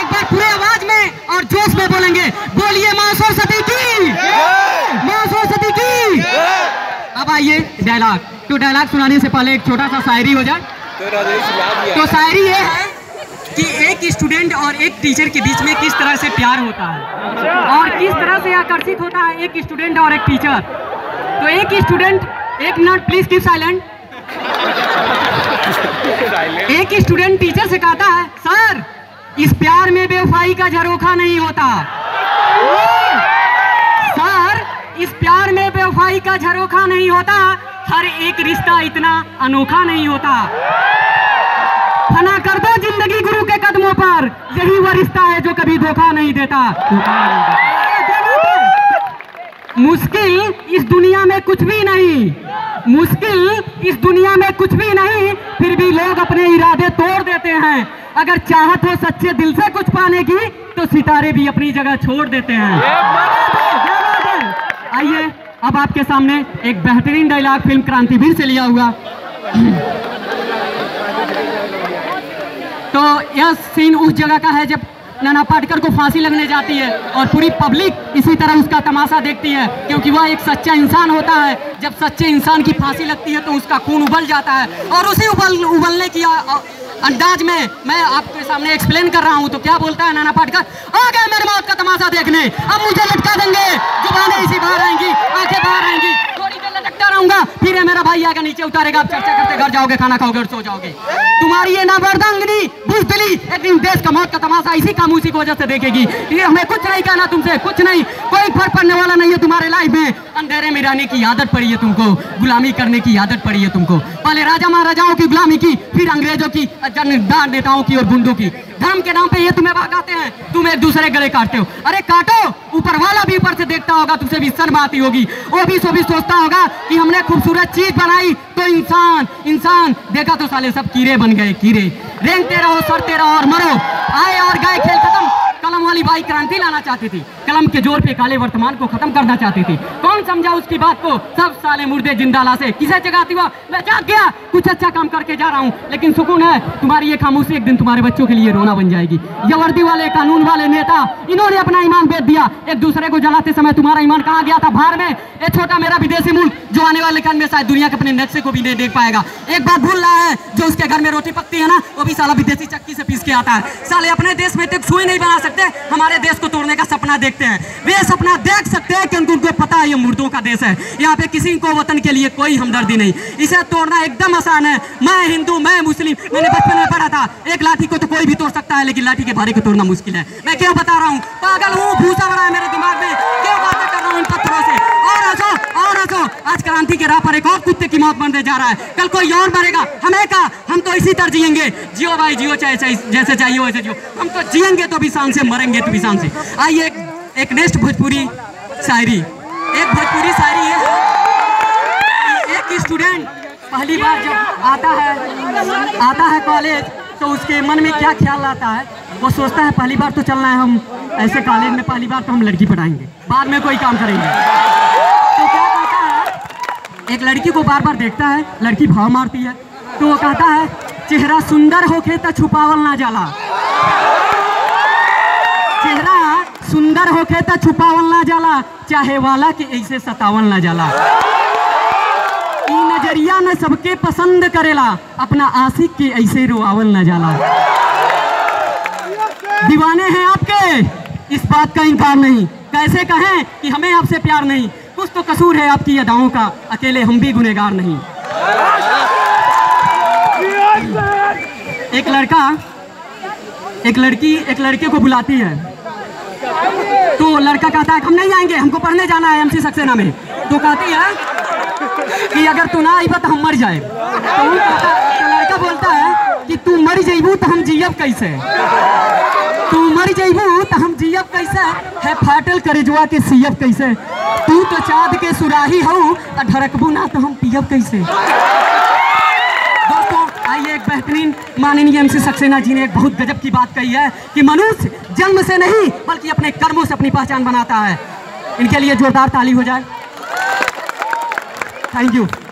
एक बार पूरे आवाज में और जोश में बोलेंगे, बोलिए मां सरस्वती की, मां सरस्वती की। अब आइए डायलॉग। तो डायलॉग सुनाने से पहले एक छोटा सा शायरी हो जाए। तो शायरी ये है कि एक स्टूडेंट और एक टीचर के बीच में किस तरह से प्यार होता है और किस तरह से आकर्षित होता है एक स्टूडेंट और एक टीचर। तो एक स्टूडेंट, एक मिनट प्लीज कीप साइलेंट। एक स्टूडेंट टीचर से कहता है, सर इस प्यार में बेवफाई का झरोखा नहीं होता। सर इस प्यार में बेवफाई का झरोखा नहीं होता, हर एक रिश्ता इतना अनोखा नहीं होता। फना कर दो जिंदगी गुरु के कदमों पर, यही वो रिश्ता है जो कभी धोखा नहीं देता। मुश्किल इस दुनिया में कुछ भी नहीं, मुश्किल इस दुनिया में कुछ भी नहीं, फिर भी लोग अपने इरादे तोड़ देते हैं। अगर चाहत हो सच्चे दिल से कुछ पाने की, तो सितारे भी अपनी जगह छोड़ देते हैं। आइए अब आपके सामने एक बेहतरीन डायलॉग फिल्म क्रांतिवीर से लिया हुआ। तो यह सीन उस जगह का है जब नाना पाटेकर को फांसी लगने जाती है और पूरी पब्लिक इसी तरह उसका तमाशा देखती है, क्योंकि वह एक सच्चा इंसान होता है। जब सच्चे इंसान की फांसी लगती है तो उसका खून उबल जाता है, और उसी उबलने की अंदाज में मैं आपके सामने एक्सप्लेन कर रहा हूं। तो क्या बोलता है नाना पाटेकर, आ गए मेरे मौत का तमाशा देखने, अब मुझे लटका देंगे, जुबानें इसी बाहर आएंगी, आंखें बाहर आएंगी, थोड़ी देर लटकता रहूंगा, फिर ये मेरा भाई आएगा नीचे उतारेगा, आप चर्चा करते घर जाओगे, खाना खाओगे और सो जाओगे। तुम्हारी ये नाबर्दांगनी बुज़दिली एक दिन देश का मौत का तमाशा इसी खामोशी की वजह से देखेगी। ये हमें कुछ नहीं कहना तुमसे, कुछ नहीं, कोई फर्क पड़ने वाला नहीं है तुम्हारे लाइफ में। अंधेरे में रहने की आदत पड़ी है तुमको, गुलामी करने की आदत पड़ी है तुमको। पहले राजा महाराजाओं की गुलामी की, फिर अंग्रेजों की, जनदार नेताओं की और गुंडों की। धर्म के नाम पे ये तुम्हें भगाते हैं, तुम एक दूसरे गले काटते हो। अरे काटो, ऊपर वाला भी ऊपर से देखता होगा, तुमसे भी शर्म आती होगी। वो भी सोचता होगा कि हमने खूबसूरत चीज बनाई तो इंसान देखा तो साले सब कीड़े बन गए, कीड़े। रेंगते रहो, सड़ते रहो और मरो। आए और गए, खेल खत्म। कलम वाली बाई क्रांति लाना चाहती थी, कलम के जोर पे काले वर्तमान को खत्म करना चाहती थी। कौन समझा उसकी बात को? सब साले मुर्दे जिंदा लाशें। किसे जगाती हुआ? मैं जाग गया, कुछ अच्छा काम करके जा रहा हूँ, लेकिन सुकून है तुम्हारी ये खामोशी एक दिन तुम्हारे बच्चों के लिए रोना बन जाएगी। ये वर्दी वाले, कानून वाले नेता, इन्होंने अपना ईमान बेच दिया। एक दूसरे को जलाते समय तुम्हारा ईमान कहाँ गया था? बाहर में। ये छोटा मेरा विदेशी मुल्क जो आने वाले काल में शायद दुनिया के अपने नक्शे को भी नहीं देख पाएगा। एक बात भूल रहा है, जो उसके घर में रोटी पकती है ना, वो भी साला विदेशी चक्की से पीस के आता है। साले अपने देश में तक सुई नहीं बना सकते, हमारे देश को तोड़ने का सपना देखते हैं। वे सपना देख सकते हैं क्योंकि उनको पता है ये मुर्दों का देश है। यहाँ पे किसी को वतन के लिए कोई हमदर्दी नहीं। इसे तोड़ना एकदम आसान है। मैं हिंदू, मैं मुस्लिम, मैंने बचपन में पढ़ा था, एक लाठी को तो कोई भी तोड़ सकता है, लेकिन लाठी के भारे को तोड़ना मुश्किल है। मैं क्यों बता रहा हूँ? पागल हूँ, भूसा बड़ा है मेरे दिमाग में, क्यों बातें कर रहा हूँ इन पत्थरों से। और हंसो, आज क्रांति के राह पर एक और कुत्ते की मौत मरने जा रहा है, कल कोई और मरेगा। हमें का, हम तो इसी तरह जिएंगे। जियो भाई जियो, चाहे जैसे चाहिए वैसे जियो। हम तो जिएंगे तो भी शान से, मरेंगे तो भी शान से। आइए एक नेक्स्ट भोजपुरी शायरी। एक भोजपुरी शायरी है। एक स्टूडेंट पहली बार जब आता है कॉलेज, तो उसके मन में क्या ख्याल आता है? वो सोचता है पहली बार तो चलना है, हम ऐसे कॉलेज में पहली बार तो हम लड़की पढ़ाएंगे, बाद में कोई काम करेंगे। तो क्या कहता है, एक लड़की को बार बार देखता है, लड़की भाव मारती है, तो वो कहता है, चेहरा सुंदर होके तो छुपावल ना जाला, चेहरा सुंदर होके तो छुपावल ना जाला, चाहे वाला के ऐसे सतावल ना जाला। ई नजरिया में सबके पसंद करेला, अपना आशिक के ऐसे रोआवल ना जाला। दीवाने हैं आपके, इस बात का इनकार नहीं, कैसे कहें कि हमें आपसे प्यार नहीं। कुछ तो कसूर है आपकी अदाओं का, अकेले हम भी गुनहगार नहीं। एक लड़की एक लड़के को बुलाती है, तो लड़का कहता है हम नहीं आएंगे, हमको पढ़ने जाना है MC सक्सेना में। तो कहती है कि अगर तू ना आई तो हम मर जाए। तो लड़का बोलता है कि तू मर जाइबू तो हम जियब कैसे, तू मर जाइबू तो हम जियब कैसे, है फाटल करेजवा के सीयब कैसे, तू तो चाँद के सुराही हो, ढरकबू ना तो हम पियब कैसे। दोस्तों आइए, एक बेहतरीन माननीय MC सक्सेना जी ने एक बहुत गजब की बात कही है कि मनुष्य जन्म से नहीं बल्कि अपने कर्मों से अपनी पहचान बनाता है। इनके लिए जोरदार ताली हो जाए। Thank you.